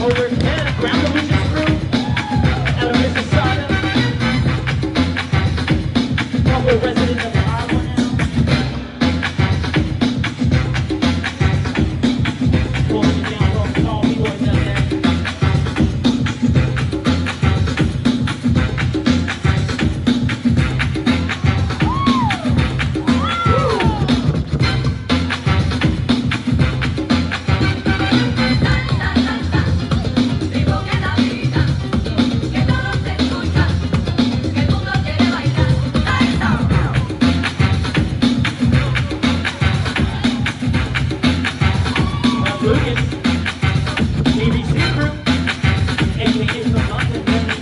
over Canada, Ground Illusions crew out of Mississauga. Couple residents of Iowa now. Pulling it down from tall B-boys out there. Lucas, BBC Group, aka the London Women.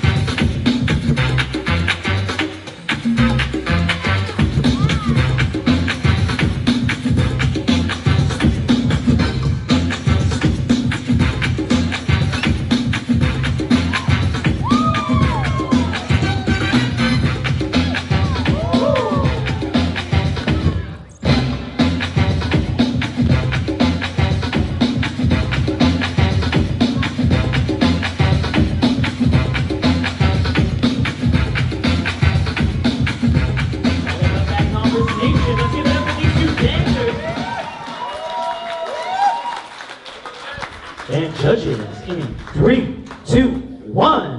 Let's give it up for these two dancers. And judges in 3, 2, 1.